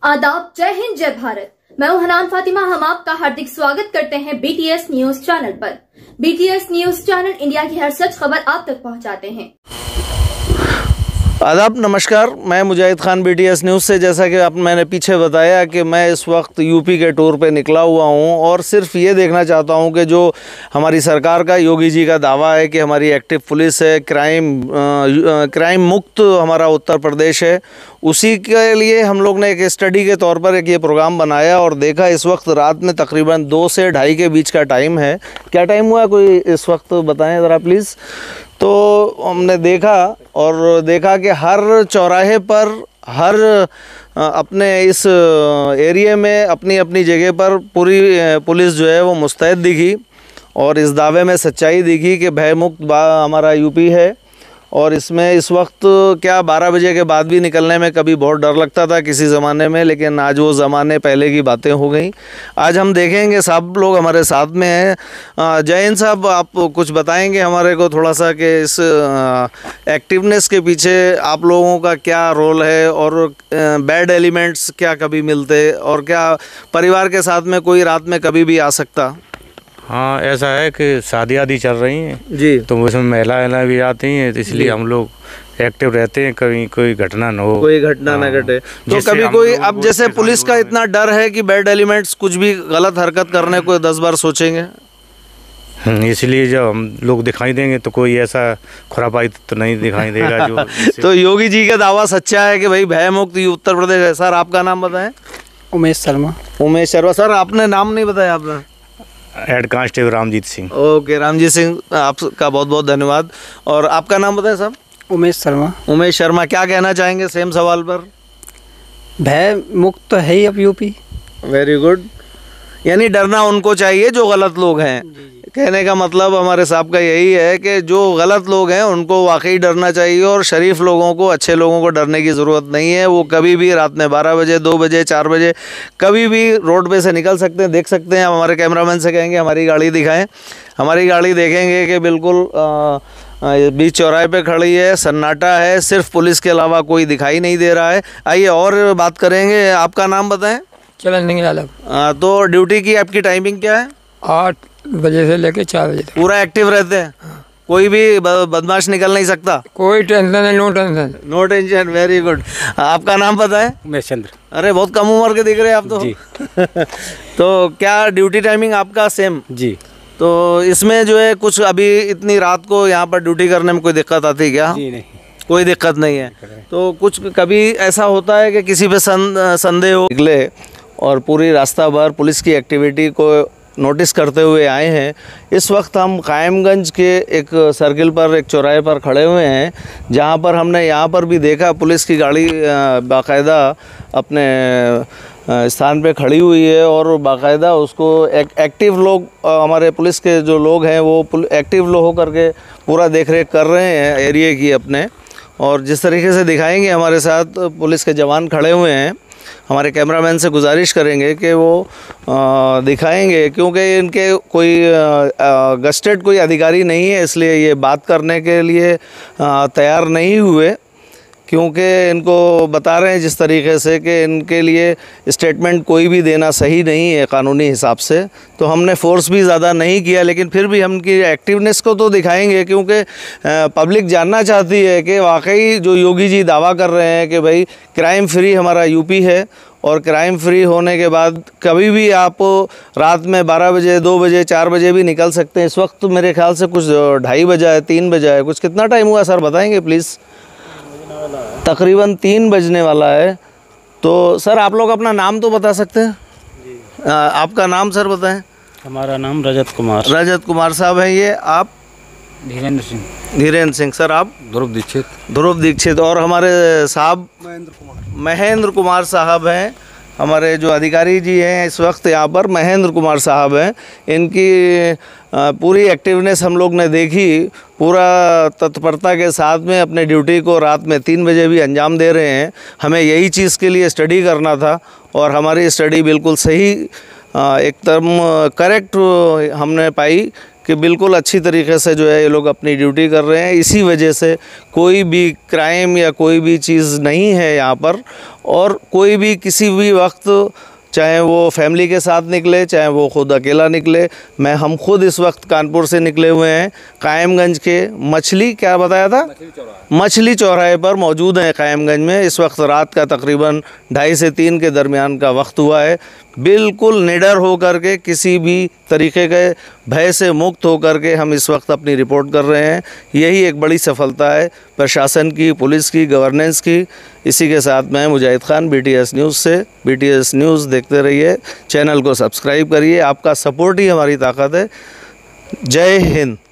आदाब, जय हिंद, जय भारत। मैं हूं हनान फातिमा। हम आपका हार्दिक स्वागत करते हैं BTS न्यूज चैनल पर। BTS न्यूज चैनल इंडिया की हर सच खबर आप तक पहुंचाते हैं। आदाब, नमस्कार। मैं मुजाहिद खान BTS न्यूज़ से। जैसा कि मैंने पीछे बताया कि मैं इस वक्त यूपी के टूर पे निकला हुआ हूं और सिर्फ ये देखना चाहता हूं कि जो हमारी सरकार का, योगी जी का दावा है कि हमारी एक्टिव पुलिस है, क्राइम मुक्त हमारा उत्तर प्रदेश है, उसी के लिए हम लोग ने एक स्टडी के तौर पर एक ये प्रोग्राम बनाया और देखा। इस वक्त रात में तकरीबन 2 से 2:30 के बीच का टाइम है। क्या टाइम हुआ कोई इस वक्त बताएं ज़रा प्लीज़। तो हमने देखा कि हर चौराहे पर, हर अपने इस एरिया में अपनी अपनी जगह पर पूरी पुलिस जो है वो मुस्तैद दिखी और इस दावे में सच्चाई दिखी कि भयमुक्त हमारा यूपी है। और इसमें इस वक्त क्या 12 बजे के बाद भी निकलने में कभी बहुत डर लगता था किसी ज़माने में, लेकिन आज वो ज़माने पहले की बातें हो गई। आज हम देखेंगे, सब लोग हमारे साथ में हैं। जय हिंद साहब, आप कुछ बताएंगे हमारे को थोड़ा सा कि इस एक्टिवनेस के पीछे आप लोगों का क्या रोल है और बैड एलिमेंट्स क्या कभी मिलते और क्या परिवार के साथ में कोई रात में कभी भी आ सकता? हाँ, ऐसा है कि शादी आदि चल रही हैं जी, तो उसमें महिला भी आती हैं, तो इसलिए हम लोग एक्टिव रहते हैं, कभी कोई घटना न हो, कोई घटना न घटे। तो कभी कोई, अब जैसे पुलिस का इतना डर है कि बैड एलिमेंट्स कुछ भी गलत हरकत करने को 10 बार सोचेंगे, इसलिए जब हम लोग दिखाई देंगे तो कोई ऐसा खुरापाई तो नहीं दिखाई देगा जो तो योगी जी का दावा सच्चा है कि भाई भय मुक्त उत्तर प्रदेश है। सर, आपका नाम बताएं। उमेश शर्मा। उमेश शर्मा। सर, आपने नाम नहीं बताया आपने? Head constable Ramjeet Singh. Okay, Ramjeet Singh, आपका बहुत बहुत धन्यवाद। और आपका नाम बताएं साहब? उमेश शर्मा। उमेश शर्मा, क्या कहना चाहेंगे सेम सवाल पर? भय मुक्त तो है ही अब यूपी। Very good. यानी डरना उनको चाहिए जो गलत लोग हैं। कहने का मतलब हमारे साहब का यही है कि जो गलत लोग हैं उनको वाकई डरना चाहिए और शरीफ लोगों को, अच्छे लोगों को डरने की ज़रूरत नहीं है। वो कभी भी रात में 12 बजे, 2 बजे, 4 बजे कभी भी रोड पे से निकल सकते हैं। देख सकते हैं, हमारे कैमरामैन से कहेंगे हमारी गाड़ी दिखाएं। हमारी गाड़ी देखेंगे कि बिल्कुल बीच चौराहे पे खड़ी है, सन्नाटा है, सिर्फ पुलिस के अलावा कोई दिखाई नहीं दे रहा है। आइए और बात करेंगे। आपका नाम बताएं। चलन सिंह यादव। तो ड्यूटी की आपकी टाइमिंग क्या है? 8 बजे से लेकर 4 बजे तक। पूरा एक्टिव रहते हैं? कोई भी बदमाश निकल नहीं सकता? कोई टेंशन है, no tension. No tension, very good. आपका नाम पता है? उमेश चंद्र। अरे बहुत कम उम्र के दिख रहे हैं आप तो। जी। तो क्या ड्यूटी टाइमिंग आपका सेम? जी। तो इसमें जो है कुछ अभी इतनी रात को यहाँ पर ड्यूटी करने में कोई दिक्कत आती है क्या? जी नहीं, कोई दिक्कत नहीं है। तो कुछ कभी ऐसा होता है कि किसी पे संदेह हो निकले और पूरी रास्ता भर पुलिस की एक्टिविटी को नोटिस करते हुए आए हैं। इस वक्त हम कायमगंज के एक सर्किल पर, एक चौराहे पर खड़े हुए हैं, जहां पर हमने यहाँ पर भी देखा पुलिस की गाड़ी बाकायदा अपने स्थान पे खड़ी हुई है और बाकायदा उसको एक्टिव लोग, हमारे पुलिस के जो लोग हैं वो एक्टिव लोग होकर के पूरा देख रेख कर रहे हैं एरिया की अपने। और जिस तरीके से दिखाएंगे, हमारे साथ पुलिस के जवान खड़े हुए हैं। हमारे कैमरामैन से गुजारिश करेंगे कि वो दिखाएंगे, क्योंकि इनके कोई गस्टेड कोई अधिकारी नहीं है, इसलिए ये बात करने के लिए तैयार नहीं हुए, क्योंकि इनको बता रहे हैं जिस तरीके से कि इनके लिए स्टेटमेंट कोई भी देना सही नहीं है कानूनी हिसाब से। तो हमने फोर्स भी ज़्यादा नहीं किया, लेकिन फिर भी हम इनकी एक्टिवनेस को तो दिखाएंगे, क्योंकि पब्लिक जानना चाहती है कि वाकई जो योगी जी दावा कर रहे हैं कि भाई क्राइम फ्री हमारा यूपी है और क्राइम फ्री होने के बाद कभी भी आप रात में 12 बजे, 2 बजे, 4 बजे भी निकल सकते हैं। इस वक्त मेरे ख्याल से कुछ 2:30 बजा है, 3 बजा है, कुछ कितना टाइम हुआ सर बताएंगे प्लीज़? तकरीबन 3 बजने वाला है। तो सर, आप लोग अपना नाम तो बता सकते हैं? आपका नाम सर बताएं। हमारा नाम रजत कुमार। रजत कुमार साहब हैं ये। आप? धीरेन्द्र सिंह। धीरेन्द्र सिंह। सर, आप? ध्रुव दीक्षित। ध्रुव दीक्षित। और हमारे साहब? महेंद्र कुमार साहब हैं। हमारे जो अधिकारी जी हैं इस वक्त यहाँ पर, महेंद्र कुमार साहब हैं। इनकी पूरी एक्टिवनेस हम लोग ने देखी, पूरा तत्परता के साथ में अपने ड्यूटी को रात में 3 बजे भी अंजाम दे रहे हैं। हमें यही चीज़ के लिए स्टडी करना था और हमारी स्टडी बिल्कुल सही एकदम करेक्ट हमने पाई कि बिल्कुल अच्छी तरीके से जो है ये लोग अपनी ड्यूटी कर रहे हैं। इसी वजह से कोई भी क्राइम या कोई भी चीज़ नहीं है यहाँ पर, और कोई भी किसी भी वक्त, चाहे वो फैमिली के साथ निकले, चाहे वो खुद अकेला निकले। हम खुद इस वक्त कानपुर से निकले हुए हैं, कायमगंज के मछली चौराहे पर मौजूद हैं कायमगंज में। इस वक्त रात का तकरीबन 2:30 से 3 के दरमियान का वक्त हुआ है। बिल्कुल निडर होकर के, किसी भी तरीके के भय से मुक्त होकर के हम इस वक्त अपनी रिपोर्ट कर रहे हैं। यही एक बड़ी सफलता है प्रशासन की, पुलिस की, गवर्नेंस की। इसी के साथ मैं मुजाहिद खान, BTS न्यूज़ से। BTS न्यूज़ देखते रहिए, चैनल को सब्सक्राइब करिए, आपका सपोर्ट ही हमारी ताकत है। जय हिंद।